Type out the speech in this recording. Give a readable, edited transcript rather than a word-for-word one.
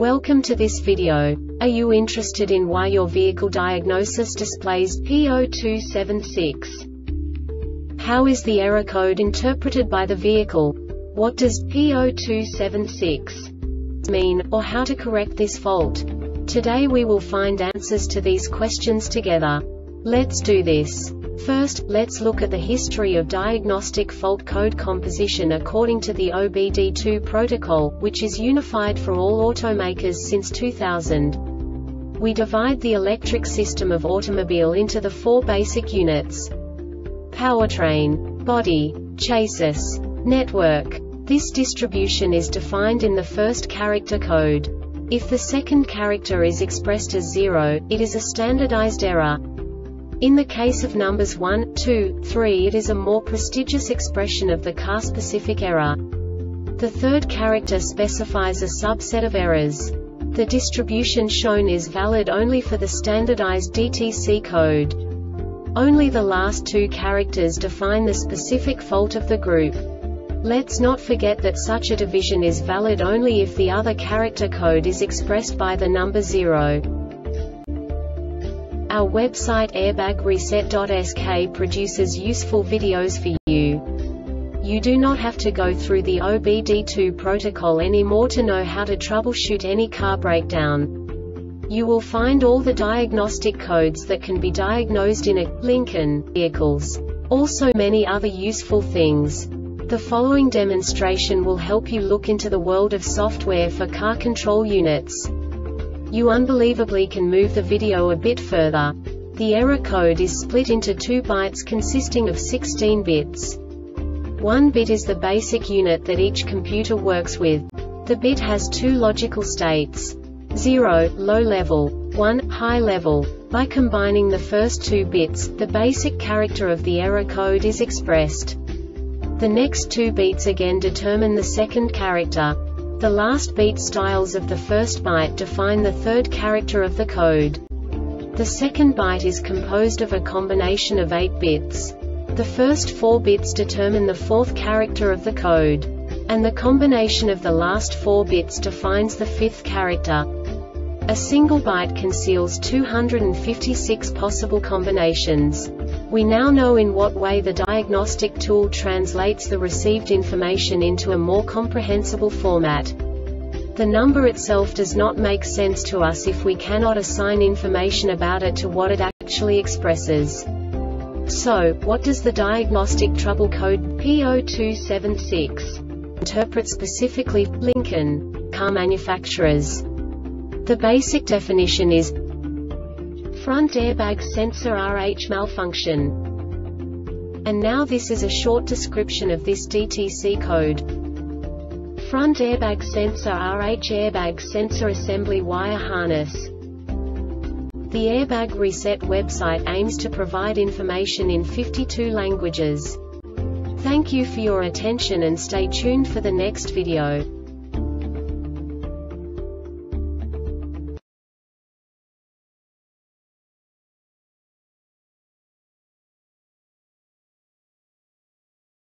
Welcome to this video. Are you interested in why your vehicle diagnosis displays P0276? How is the error code interpreted by the vehicle? What does P0276 mean, or how to correct this fault? Today we will find answers to these questions together. Let's do this. First, let's look at the history of diagnostic fault code composition according to the OBD2 protocol, which is unified for all automakers since 2000. We divide the electric system of automobile into the four basic units: powertrain, body, chassis, network. This distribution is defined in the first character code. If the second character is expressed as 0, it is a standardized error. In the case of numbers 1, 2, 3, it is a more prestigious expression of the car-specific error. The third character specifies a subset of errors. The distribution shown is valid only for the standardized DTC code. Only the last two characters define the specific fault of the group. Let's not forget that such a division is valid only if the other character code is expressed by the number 0. Our website airbagreset.sk produces useful videos for you. You do not have to go through the OBD2 protocol anymore to know how to troubleshoot any car breakdown. You will find all the diagnostic codes that can be diagnosed in a Lincoln vehicles. Also many other useful things. The following demonstration will help you look into the world of software for car control units. You unbelievably can move the video a bit further. The error code is split into 2 bytes consisting of 16 bits. 1 bit is the basic unit that each computer works with. The bit has 2 logical states: 0, low level, 1, high level. By combining the first 2 bits, the basic character of the error code is expressed. The next 2 beats again determine the second character. The last beat styles of the first byte define the third character of the code. The second byte is composed of a combination of 8 bits. The first 4 bits determine the fourth character of the code. And the combination of the last 4 bits defines the fifth character. A single byte conceals 256 possible combinations. We now know in what way the diagnostic tool translates the received information into a more comprehensible format. The number itself does not make sense to us if we cannot assign information about it to what it actually expresses. So, what does the diagnostic trouble code P0276 interpret specifically for Lincoln car manufacturers? The basic definition is front airbag sensor RH malfunction. And now this is a short description of this DTC code. Front airbag sensor RH airbag sensor assembly wire harness. The Airbag Reset website aims to provide information in 52 languages. Thank you for your attention and stay tuned for the next video.